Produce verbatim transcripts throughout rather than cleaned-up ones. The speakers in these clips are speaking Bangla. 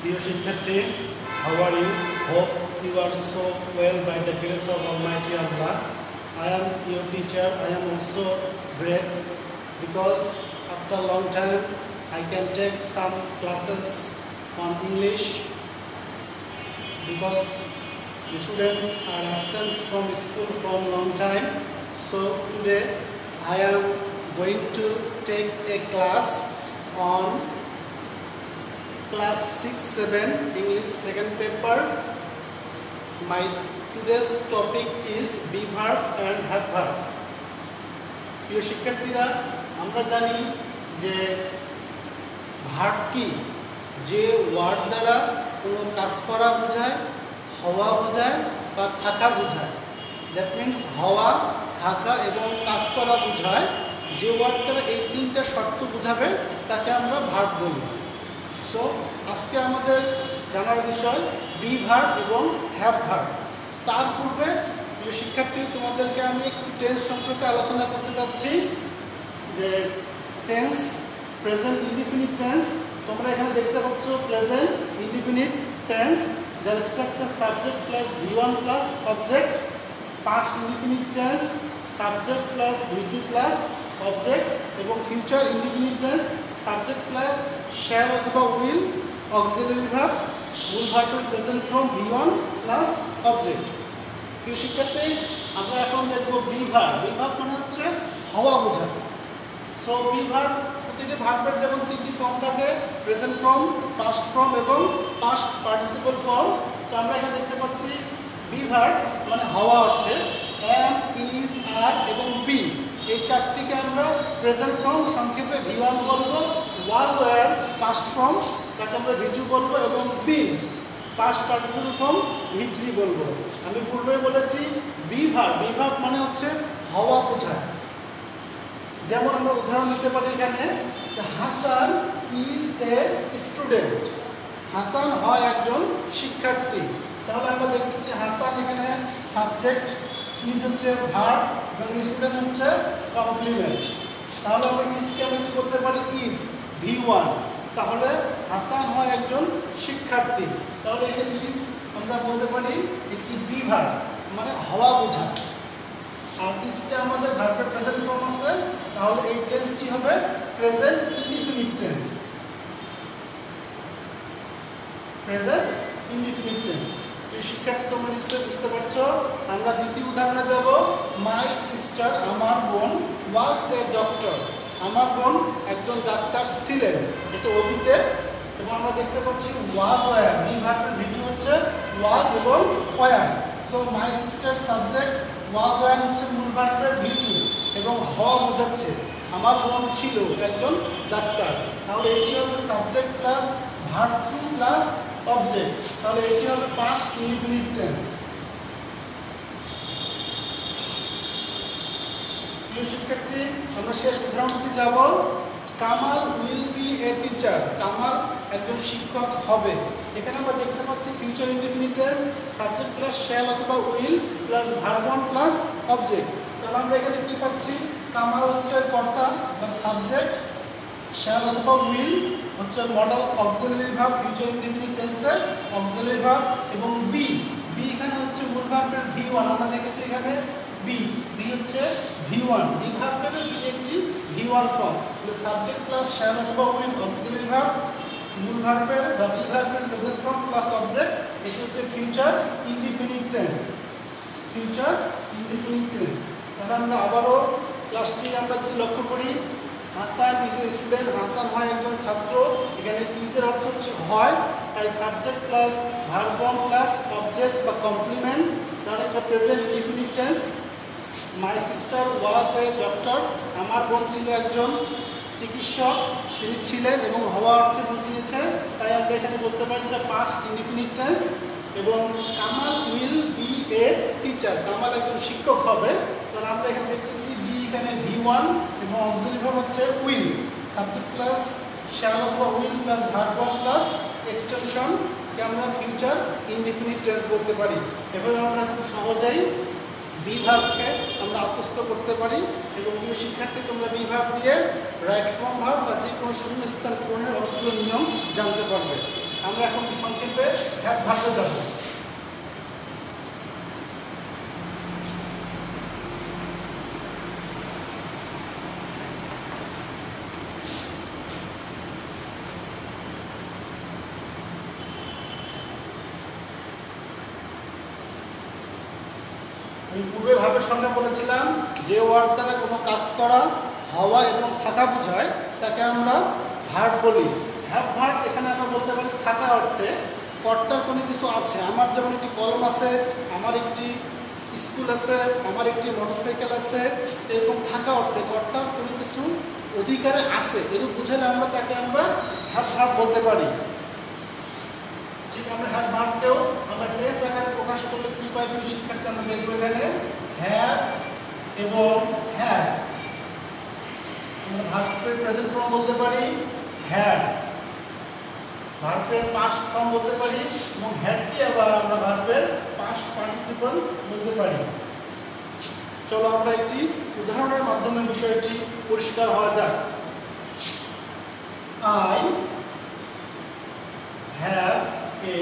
Dear Shikhatri, how are you? Hope you are so well by the grace of Almighty Allah. I am your teacher. I am also great because after a long time I can take some classes on English because the students are absent from school from long time. So today I am going to take a class on class six seven English second paper. My today's topic is be verb and have verb. প্রিয় শিক্ষার্থীরা, আমরা জানি যে ভার্ব কি, যে ওয়ার্ড দ্বারা কোনো কাজ করা বোঝায়, হওয়া বোঝায় বা থাকা বোঝায়। দ্যাট মিনস হওয়া, থাকা এবং কাজ করা বোঝায়। যে ওয়ার্ড দ্বারা এই তিনটা শর্ত বোঝাবে তাকে আমরা ভার্ব বলি। সো আজকে আমাদের জানার বিষয় বি ভার্ব এবং হ্যাভ ভার্ব। তার পূর্বে শিক্ষার্থী তোমাদেরকে আমি একটু টেন্স সম্পর্কে আলোচনা করতে চাচ্ছি। যে টেন্স, প্রেজেন্ট ইনডিফিনিট টেন্স, তোমরা এখানে দেখতে পাচ্ছ প্রেজেন্ট ইনডিফিনিট টেন্স, যার structure subject plus V one plus object. Past indefinite tense, subject plus V two plus object. এবং future indefinite tense, subject plus shall অথবা উইল, অক্সিলারি ভার্ব, মূল ভার্বের present form V one plus object. প্রিয় শিক্ষার্থী, আমরা এখন দেখবো বি ভার্ব। বি ভার্ব মানে হচ্ছে হওয়া বোঝায়। সো বি ভার্ব, প্রতিটি ভার্বের যেমন তিনটি ফর্ম থাকে, প্রেজেন্ট ফর্ম, পাস্ট ফর্ম এবং পাস্ট পার্টিসিপল ফর্ম। তো আমরা এখানে দেখতে পাচ্ছি বি ভার্ব মানে হওয়া অর্থে এম, ইজ, আর এবং বি, এই চারটিকে আমরা প্রেজেন্ট ফর্ম সংক্ষেপে ভি ওয়ান বলবো, ওয়াজ ওয়ার পাস্ট ফর্ম তাকে আমরা ভি টু বলবো এবং be past participle form V three বলবো। আমি পূর্বে বলেছি বি ভার্ব, বি ভার্ব মানে হচ্ছে হওয়া বোঝায়। যেমন আমরা উদাহরণ দিতে পারি এখানে যে Hasan is a student, Hasan হয় একজন শিক্ষার্থী। তাহলে আমরা দেখতেছি হাসান এখানে সাবজেক্ট, ইজ হচ্ছে ভার্ব এবং স্টুডেন্ট হচ্ছে কমপ্লিমেন্ট। তাহলে আমরা ইজকে আমরা কি বলতে পারি, ইজ ভি ওয়ান। তাহলে হাসান হয় একজন শিক্ষার্থী। তাহলে এই ইজ আমরা বলতে পারি একটি বি ভার্ব মানে হওয়া বোঝায়। আর ইজটা আমাদের ভার্বের প্রেজেন্ট ফর্ম আছে, তাহলে এই টেন্সটি হবে present indefinite tense. Present indefinite tense. এই শিক্ষার্থী তোমরা নিশ্চয়ই বুঝতে পারছো। আমরা দ্বিতীয় উদাহরণে যাব। মাই সিস্টার, আমার বোন, ওয়াজ এ ডক্টর, আমার বোন একজন ডাক্তার ছিলেন। এটা অতীতে। এবং আমরা দেখতে পাচ্ছি ওয়াজ ওয়ার, বি ভার্বের ভি টু হচ্ছে ওয়াজ এবং were. So my sister subject, was were হচ্ছে মূল ভার্বের ভি টু এবং হওয়া বোঝাচ্ছে আমার বোন ছিল একজন ডাক্তার। তাহলে এটি হবে subject plus verb two plus object. তাহলে এটি হবে পাস্ট ইনডিফিনিট টেন্স। প্রিয় শিক্ষার্থী, আমরা শেষ উদাহরণটি যাব। Kamal will be a teacher, Kamal একজন শিক্ষক হবে। এখানে আমরা দেখতে পাচ্ছি future indefinite tense, subject plus shall অথবা will plus verb one plus object. তাহলে আমরা এখানে কি পাচ্ছি, কামাল হচ্ছে কর্তা বা সাবজেক্ট, শ্যাল অথবা উইল হচ্ছে modal auxiliary verb, future indefinite টেন্সের অক্সিলারি ভার্ব এবং বি, বি এখানে হচ্ছে মূল ভার্বের ভি ওয়ান। আমরা দেখেছি এখানে বি, বি হচ্ছে ভি ওয়ান, বি ভার্বের বি একটি V one form. Subject plus shall অথবা উইল অক্সিলারি ভার্ব, মূল ভার্বের বা বি ভার্বের প্রেজেন্ট ফর্ম প্লাস অবজেক্ট। এটি হচ্ছে future indefinite tense. Future indefinite tense. তাহলে আমরা আবারও ক্লাসটি আমরা যদি লক্ষ্য করি, Hasan is a student, Hasan হয় একজন ছাত্র। এখানে ইজের অর্থ হচ্ছে হয়, তাই subject plus verb form plus object বা কমপ্লিমেন্ট। তাহলে এটা present indefinite tense. My sister was a doctor, আমার বোন ছিল একজন চিকিৎসক, তিনি ছিলেন এবং হওয়া অর্থে বুঝিয়েছে, তাই আমরা এখানে বলতে পারি এটা পাস্ট ইনডিফিনিট টেন্স। এবং Kamal will be a teacher, Kamal একজন শিক্ষক হবে। কারণ আমরা এখানে দেখতেছি বি এখানে ভি ওয়ান এবং অক্সিলারি ভার্ব হচ্ছে উইল, সাবজেক্ট প্লাস শ্যাল অথবা will plus verb one plus এক্সটেনশনকে আমরা ফিউচার ইনডিফিনিট টেন্স বলতে পারি। এভাবে আমরা খুব সহজেই বি ভার্বকে আমরা আত্মস্থ করতে পারি। এবং প্রিয় শিক্ষার্থী, তোমরা বি ভার্ব দিয়ে রাইট ফর্ম ভার্ব বা যে কোনো শূন্যস্থান পূরণের অনেকগুলো নিয়ম জানতে পারবে। আমরা এখন সংক্ষেপে হ্যাভ ভার্বে যাব। আমি পূর্বে ভাবের সংজ্ঞা বলেছিলাম, যে ওয়ার্ড দ্বারা কোনো কাজ করা, হওয়া এবং থাকা বোঝায় তাকে আমরা ভার্ব বলি। হ্যাভ ভার্ব এখানে আমরা বলতে পারি থাকা অর্থে কর্তার কোনো কিছু আছে। আমার যেমন একটি কলম আছে, আমার একটি স্কুল আছে, আমার একটি মোটরসাইকেল আছে, এরকম থাকা অর্থে কর্তার কোনো কিছু অধিকারে আছে, এরূপ বুঝালে আমরা তাকে আমরা হ্যাভ ভার্ব বলতে পারি। ঠিক আমরা হ্যাভ ভার্বকেও আমরা টেন্স আকারে প্রকাশ করলে কি পাই প্রিয় শিক্ষার্থী, আমরা দেখব এখানে হ্যাভ এবং হ্যাজ। আমরা ভার্বের প্রেজেন্ট ফর্ম বলতে পারি হ্যাড, ভার্বের পাস্ট ফর্ম বলতে পারি এবং হ্যাডকে আবার আমরা ভার্বের পাস্ট পার্টিসিপল বলতে পারি। চলো আমরা একটি উদাহরণের মাধ্যমে বিষয়টি পরিষ্কার হওয়া যাক। I have a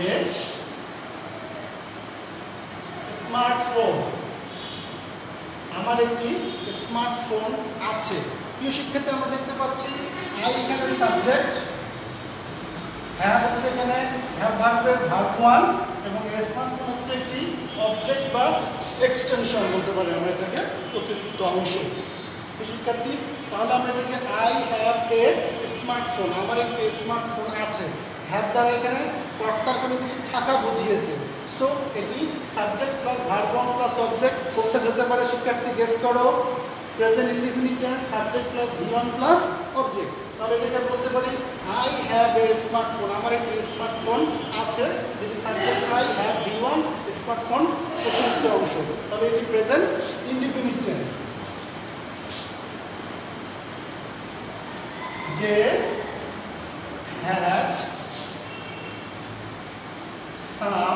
smartphone. আমার একটি স্মার্টফোন আছে। প্রিয় শিক্ষার্থী, আমরা দেখতে পাচ্ছি আই এখানে সাবজেক্ট, হ্যাভ হচ্ছে এখানে হ্যাভ ভার্বের ভার্ব ওয়ান এবং স্মার্টফোন হচ্ছে একটি অবজেক্ট বা এক্সটেনশন বলতে পারি আমরা এটাকে, অতিরিক্ত অংশ। প্রিয় শিক্ষার্থী, তাহলে আমরা এটাকে আই হ্যাভ এ স্মার্টফোন, আমার একটি স্মার্টফোন আছে। হ্যাভ দ্বারা এখানে কর্তার কোনো কিছু থাকা বুঝিয়েছে। সো এটি subject plus verb one plus object কোনটা হতে পারে শিক্ষার্থী, গেস করো। Present indefinite tense subject plus V one plus object. তাহলে এটাকে বলতে পারি আই হ্যাভ এ স্মার্টফোন, আমার একটি স্মার্টফোন আছে। এটি subject I have V one, smartphone অতিরিক্ত অংশ। তবে এটি প্রেজেন্ট ইনডিফিনিট টেন্স। যে হ্যাড সাম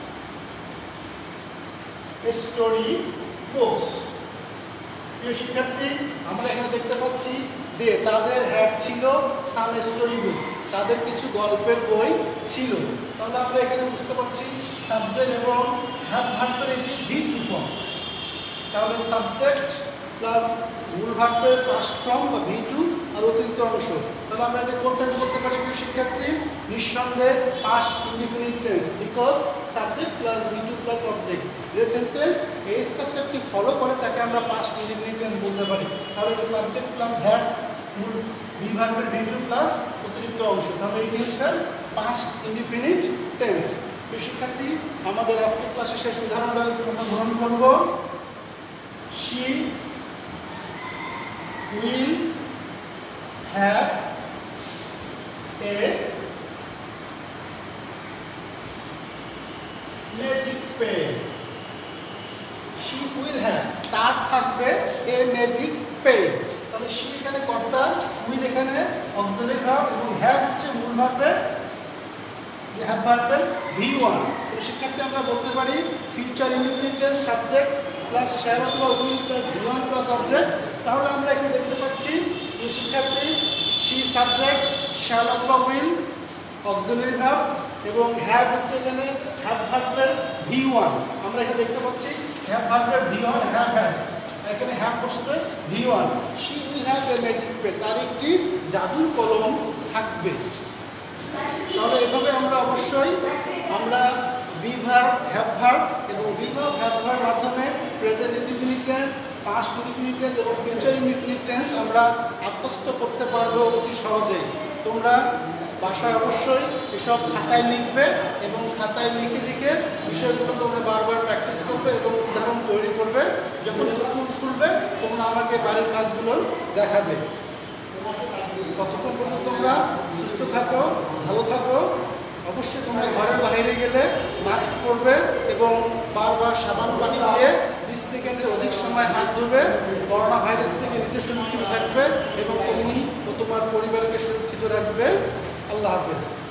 স্টোরি বুকস। প্রিয় শিক্ষার্থী, আমরা এখানে দেখতে পাচ্ছি যে তাদের হ্যাড ছিল সাম স্টোরি বুক, তাদের কিছু গল্পের বই ছিল। তাহলে আমরা এখানে বুঝতে পারছি সাবজেক্ট এবং হ্যাভ ভার্বের এটি ভি টু ফর্ম। তাহলে সাবজেক্ট প্লাস মূল ভার্বের পাস্ট ফর্ম বা ভি টু আর অতিরিক্ত অংশ। তাহলে আমরা এটা কোন টেন্স বলতে পারি প্রিয় শিক্ষার্থী? নিঃসন্দেহে past indefinite tense, because subject plus V two plus object. যে সেন্টেন্স এই স্ট্রাকচারটি ফলো করে তাকে আমরা পাস্ট ইনডিফিনিট টেন্স বলতে পারি। তাহলে এটা সাবজেক্ট প্লাস হ্যাড, মূল ভি ভার্বের ভি টু প্লাস অতিরিক্ত অংশ। তাহলে এটি হচ্ছে পাস্ট ইনডিফিনিট টেন্স। প্রিয় শিক্ষার্থী, আমাদের আজকের ক্লাসে শেষ উদাহরণটা আমরা গ্রহণ করব। She will have a magic pen. She will have, তার থাকবে a magic pen। তাহলে she এখানে কর্তা, will এখানে অক্সিলারি ভার্ব এবং have হচ্ছে মূল ভার্বের have ভার্বের ভি ওয়ান। শিক্ষার্থী, আমরা বলতে পারি future indefinite tense subject plus shall অথবা will plus V one plus object. তাহলে আমরা এখানে দেখতে পাচ্ছি যে শিক্ষার্থী শি সাবজেক্ট, শ্যাল অথবা উইল অক্সিলারি ভার্ব এবং হ্যাভ হচ্ছে এখানে হ্যাভ ভার্বের ভি ওয়ান। আমরা এখানে দেখতে পাচ্ছি হ্যাভ ভার্বের ভি ওয়ান, হ্যাভ হ্যাজ, এখানে হ্যাভ বসছে V one. She will have a magic pen, তার একটি জাদুর কলম থাকবে। তাহলে এভাবে আমরা অবশ্যই আমরা বি ভার্ব, হ্যাভ ভার্ব এবং বি ভার্ব, হ্যাভ ভার্বের মাধ্যমে present indefinite tense, past indefinite tense এবং ফিউচার ইনডিফিনিট টেন্স আমরা আত্মস্থ করতে পারবো অতি সহজেই। তোমরা বাসায় অবশ্যই এসব খাতায় লিখবে এবং খাতায় লিখে লিখে বিষয়গুলো তোমরা বারবার প্র্যাকটিস করবে এবং উদাহরণ তৈরি করবে। যখন স্কুল খুলবে তোমরা আমাকে বাড়ির কাজগুলো দেখাবে। ততক্ষণ পর্যন্ত তোমরা সুস্থ থাকো, ভালো থাকো। অবশ্যই তোমরা ঘরের বাইরে গেলে মাস্ক পরবে এবং বারবার সাবান পানি দিয়ে বিশ সেকেন্ডের অধিক সময় হাত ধুবে। করোনা ভাইরাস থেকে নিজে সুরক্ষিত থাকবে এবং তুমি ও তোমার পরিবারকে সুরক্ষিত রাখবে। আল্লাহ হাফেজ।